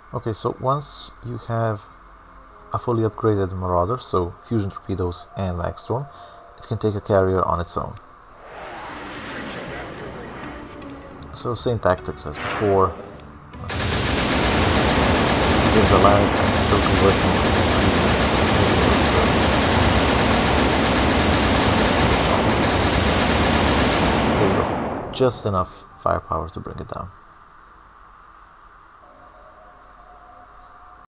Okay, so once you have a fully upgraded Marauder, so fusion torpedoes and mag storm, it can take a carrier on its own. So same tactics as before. There's a lag, I'm still converting there you go. Just enough firepower to bring it down.